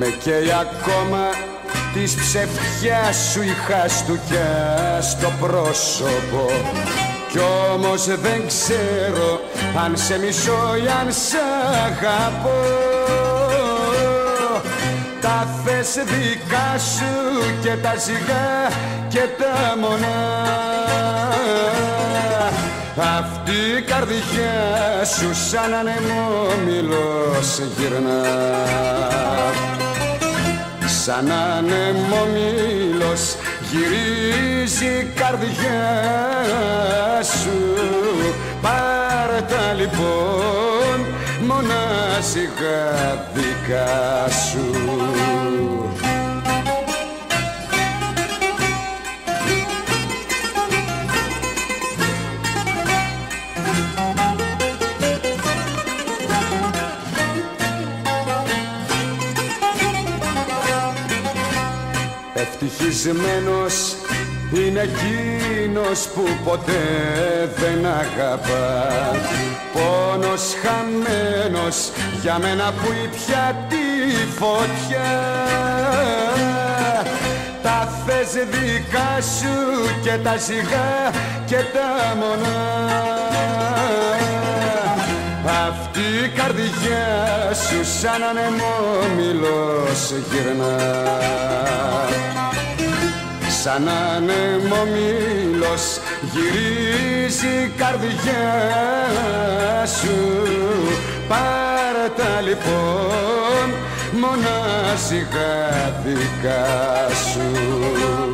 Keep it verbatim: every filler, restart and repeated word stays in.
Με καίει ακόμα της ψευτιάς σου η χαστούκια στο πρόσωπο. Κι όμως δεν ξέρω αν σε μισώ ή αν σ' αγαπώ. Τα θες δικά σου και τα ζυγά και τα μονά. Αυτή η καρδιά σου σαν ανεμόμυλος γυρνά. Σαν ανεμόμυλος γυρίζει η καρδιά σου. Πάρε τα λοιπόν μονάζιγα δικά σου. Ευτυχισμένος είναι εκείνος που ποτέ δεν αγαπά. Πόνος χαμένος για μένα που ήπια τη φωτιά. Τα θες δικά σου και τα ζυγά και τα μονά. Αυτή η καρδιά σου σαν ανεμόμυλος γυρνά. Σαν ανεμόμυλος γυρίζει η καρδιά σου. Πάρε τα λοιπόν μονάζιγα δικά σου.